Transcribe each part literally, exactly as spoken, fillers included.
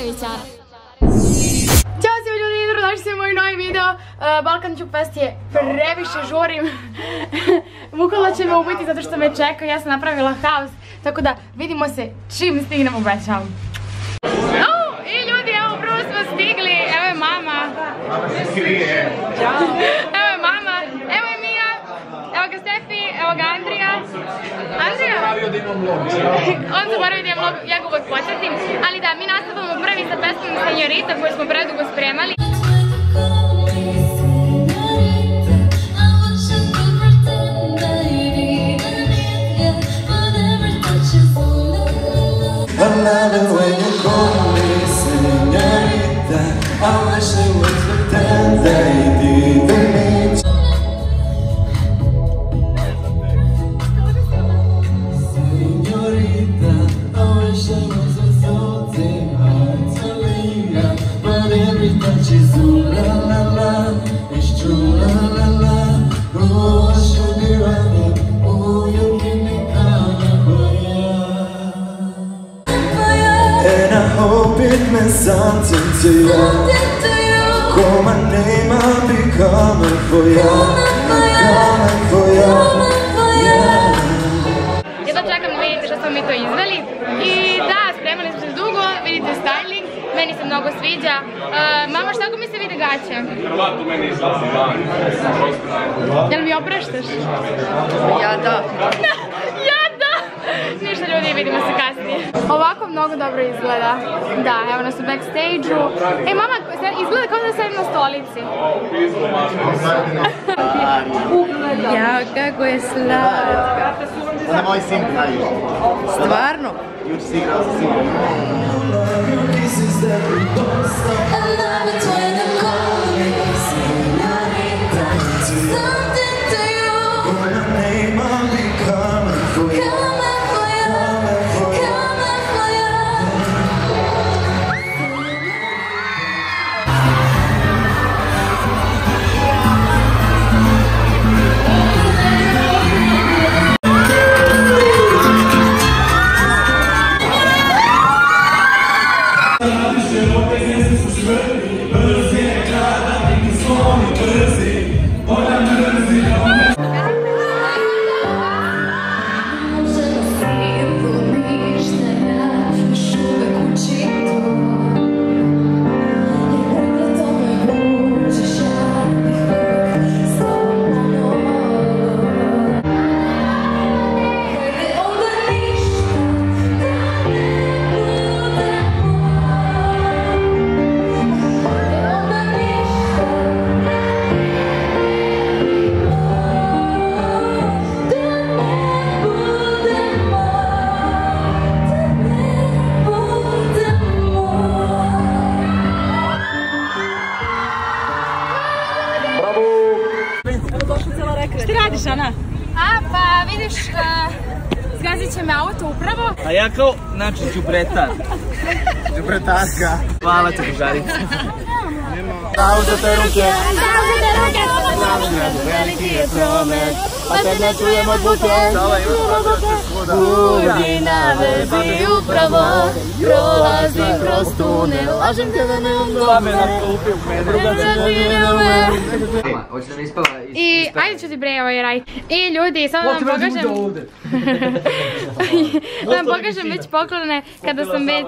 Malevića. Ćao svi ljudi, dobrodošli se u moj novi video. Balkan Čuk Fest je previše žurim. Vukala će me ubiti zato što me čeka, ja sam napravila haos. Tako da vidimo se čim stignemo, obećavam. I ljudi, evo prvo smo stigli, evo je mama. Evo je mama, evo je Mija, evo ga Stefi, evo ga Andrija. Andrija? On zaboravio da imam vlog, ja ga uvijek podsjetim. Ali da, mi nastavljamo prvi sa pesmom Senjorita koju smo predugo spremali. I love it when you call me señorita. I wish it was pretend they didn't need you. Señorita, I wish I was a something hard to leave. But every touch is ooh la la la. It's true la la la. Oh, I should be running. Oh, you keep me coming for you. And I hope it meant something to you. Call my name, I'll be coming for you. Coming for you. Jedva čekam da vidite što smo mi to izveli. I da, spremali smo se dugo, vidite styling, meni se mnogo sviđa. Mama, šta ako mi se vide gaće? Hrvatu meni izlazi dan. Jel mi opraštaš? Ja da. Ja da! Ništa ljudi, vidimo se kasnije. Ovako mnogo dobro izgleda. Da, evo nas u backstage-u. Ej mama, izgleda kao da sedim na stolici. Ja, kako je slatka. Ona moj sin pravi. Stvarno? Juče si igrao sa sinom. Šta radiš, Ana? A, pa vidiš, zgazit će me auto upravo. A ja kao, znači, đubretar. Đubretarka. Hvala ti, Žarica. Zauzete ruke. Zauzete ruke. Veliki je promet, pa te ne čujem od buke. Budi na vezi upravo, prolazim kroz tunel. Lažem te da ne umno. Pa me nakupio u mene. Hoće da mi ispala? I ajde ću ti bre ovaj raj. I ljudi, samo da vam pokažem. Da vam pokažem već poklone kada sam već...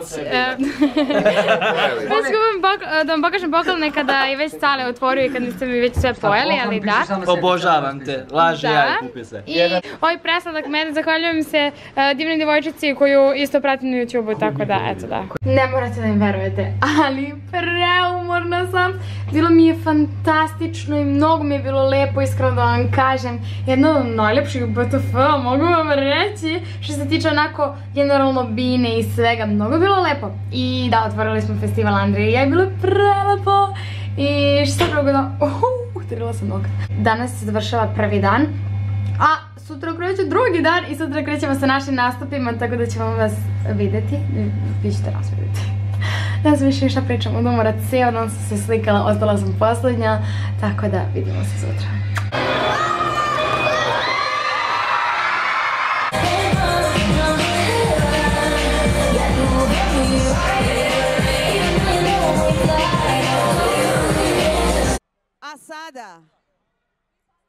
Da vam pokažem poklone kada je već Sale otvorio i kad niste mi već sve pojeli, ali da. Obožavam te, laže ja i kupio se. I ovaj presladak mene, zahvaljujem se divnoj djevojčici koju isto pratim na YouTube-u, tako da, eto da. Ne morate da im verujete, ali preumorna sam. Bilo mi je fantastično i mnogo mi je bilo lepo, iskreno da vam kažem. Jedno od najljepših B T F, mogu vam reći, što se tiče onako generalno bine i svega, mnogo je bilo lepo. I da, otvorili smo festival Andrije i ja je bilo prelepo. I što drugo da, utirila sam noga. Danas se završava prvi dan, a sutra kreće drugi dan i sutra krećemo sa našim nastupima, tako da ćemo vas vidjeti, vi ćete nas vidjeti. Ne znam više šta pričam od umora, cijel dan sam se slikala, ostala sam posljednja, tako da vidimo se sutra.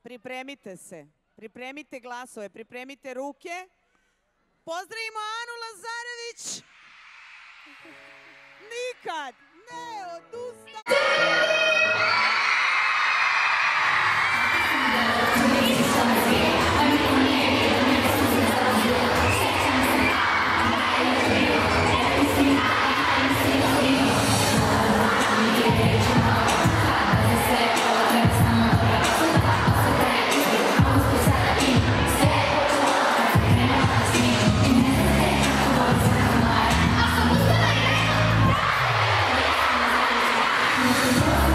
pripremite se. Pripremite glasove, pripremite ruke. Pozdravimo Anu Lazarević. Nikad ne odustane. We'll be right back.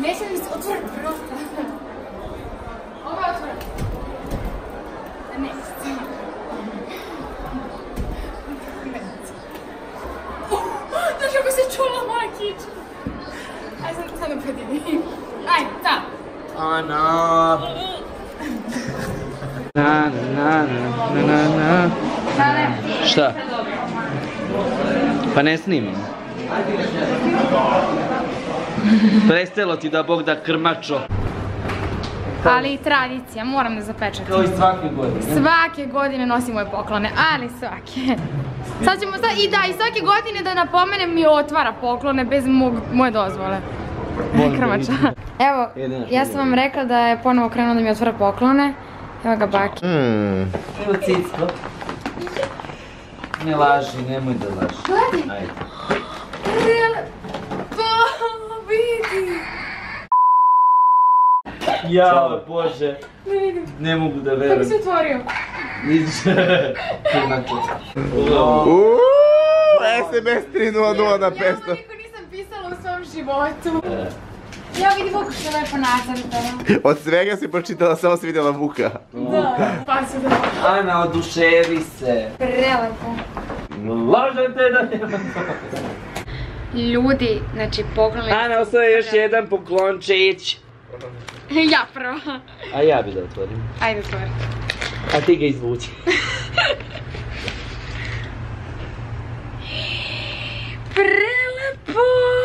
neće mi se otvoriti vrata. Ovo je otvoriti. Da neće. Znaš kako se čula moja kiča. Aj sad sad ne podigni. Aj, tam. Ana. Na na na na na. Šta? Pa ne snimam. Prestalo ti da Bog da krmačo. Ali i tradicija, moram da zapečatim. Kao i svake godine. Svake godine nosim moje poklone, ali svake. Sad ćemo sad, i da, i svake godine da napomenem mi otvara poklone bez mog, moje dozvole. Krmača. Evo, ja sam vam rekla da je ponovo krenuo da mi otvara poklone. Evo ga baki. Evo Cicko. Ne laži, nemoj da laži. Gledaj. Ajde. Pa, vidi. Jao, Bože. Ne vidim. Ne mogu da Kako verujem. si otvorio? Vidiš? Krmačo. Uuuu, S M S tri nula nula na Ja petsto. ovo niko nisam pisala u svom životu. Ja vidim Vuku što je lepo nacrtano. Od svega si pročitala, samo si vidjela Vuka. Da, pa su da. Ana, oduševi se. Prelepo. Lažem te da nema to. Ljudi, znači poklone... Ana, ostaje još jedan poklončić. Ja prvo. A ja bi da otvorim. Ajde otvori. A ti ga izvuči. Prelepo!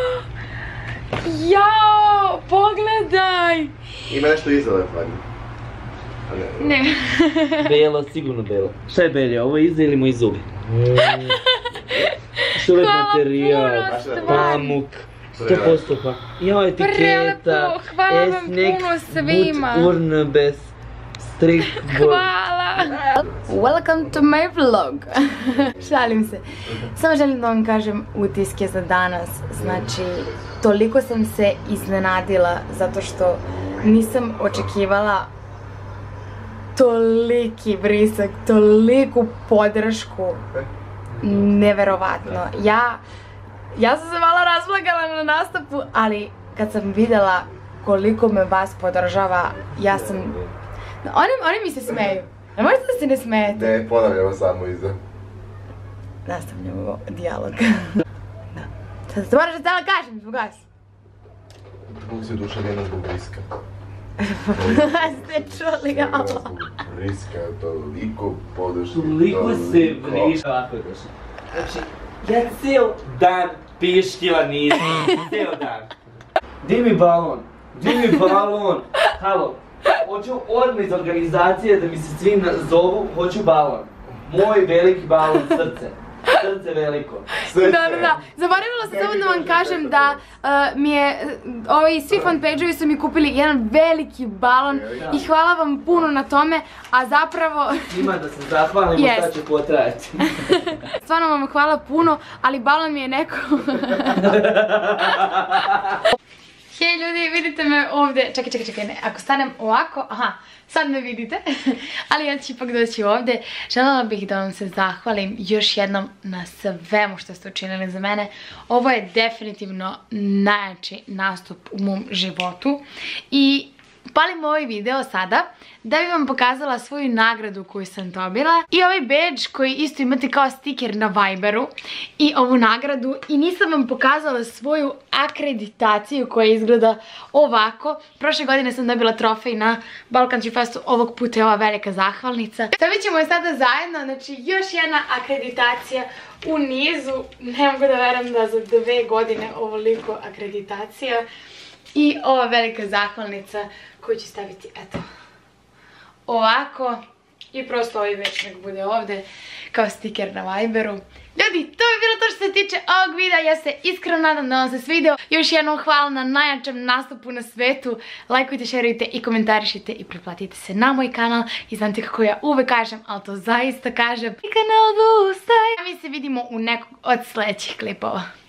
Jao, pogledaj! Ima nešto iza lefanje. Ne. Belo, sigurno belo. Šta je belje? Ovo je iza ili moji zubi? Što je Hvala materijal? puno, stvarno. Pamuk. Sto posto pa. Jao, etiketa. Prelepo, hvala vam Esnek, puno svima. But Urnebes. Strict board. Hvala! Welcome to my vlog. Šalim se. Samo želim da vam kažem utiske za danas. Znači, toliko sam se iznenadila zato što nisam očekivala toliki brisak, toliku podršku. Neverovatno. Ja, ja sam se malo razlagala na nastupu, ali kad sam vidjela koliko me vas podržava, ja sam... Oni, oni mi se smeju. Ne možete da se ne smijete? Ne, ponavljamo samo iza. Nastavljamo dijalog. Da. Sad se moraš da stala kažem zbog vas. Bog si oduševljena zbog briska. Ste čuli ovo? Zbog briska, toliko podrške. Toliko se vriša. Ovako je došlo. Znači, ja cijel dan piškila nisam. Cijel dan. Di mi balon? Di mi balon? Halo. Hoću odmah iz organizacije da mi se svi zovu, hoću balon. Moj veliki balon, srce. Srce veliko. Da, da, da. Zaboravila sam samo da vam kažem da uh, mi je, ovi svi fanpage-ovi su mi kupili jedan veliki balon i hvala vam puno na tome, a zapravo... Ima da se zahvalimo, Yes. sad će potrajati. Stvarno vam hvala puno, ali balon mi je neko... Hej ljudi, vidite me ovdje, čekaj, čekaj, čekaj, ne, ako stanem ovako, aha, sad me vidite, ali ja ću ipak doći ovdje. Željela bih da vam se zahvalim još jednom na svemu što ste učinili za mene. Ovo je definitivno najjači nastup u mom životu i palim ovaj video sada da bi vam pokazala svoju nagradu koju sam dobila i ovaj badge koji isto imate kao stiker na Viberu i ovu nagradu i nisam vam pokazala svoju akreditaciju koja izgleda ovako. Prošle godine sam dobila trofej na Balkan Country Festu, ovog puta je ova velika zahvalnica. Stavit ćemo je sada zajedno, znači još jedna akreditacija u nizu. Ne mogu da verujem da za dve godine ovoliko akreditacija. I ova velika zahvalnica koju ću staviti, eto, ovako. I prosto ovaj već nek bude ovdje kao stiker na Viberu. Ljudi, to je bilo to što se tiče ovog videa. Ja se iskreno nadam da vam se svidio. Još jednom hvala na najjačem nastupu na svetu. Lajkujte, šerujte i komentarišite i pretplatite se na moj kanal. I znate kako ja uvek kažem, ali to zaista kažem. I ne odustaj. A mi se vidimo u nekog od sljedećih klipova.